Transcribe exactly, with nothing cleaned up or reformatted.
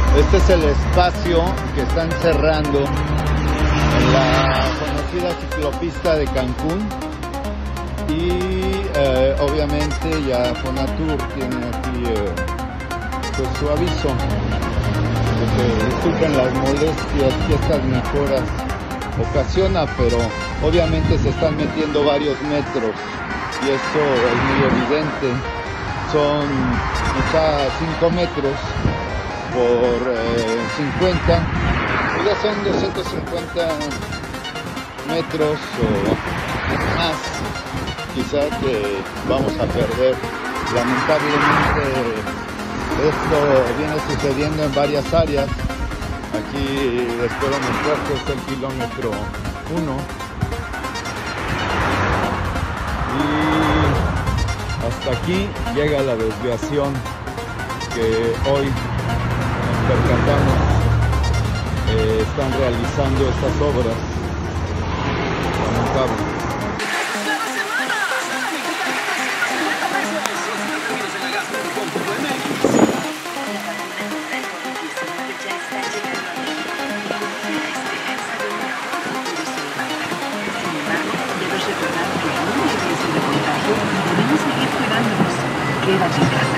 Este es el espacio que están cerrando en la conocida ciclopista de Cancún y eh, obviamente ya Fonatur tiene aquí eh, pues su aviso de que disculpen las molestias que estas mejoras ocasiona, pero obviamente se están metiendo varios metros y eso es muy evidente. Son quizá cinco metros por eh, cincuenta, pues ya son doscientos cincuenta metros o más quizá que vamos a perder. Lamentablemente esto viene sucediendo en varias áreas. Aquí les puedo mostrar que es el kilómetro uno y hasta aquí llega la desviación que hoy nos percatamos eh, están realizando estas obras. Lamentable. Debemos seguir cuidándonos. Quédate en casa.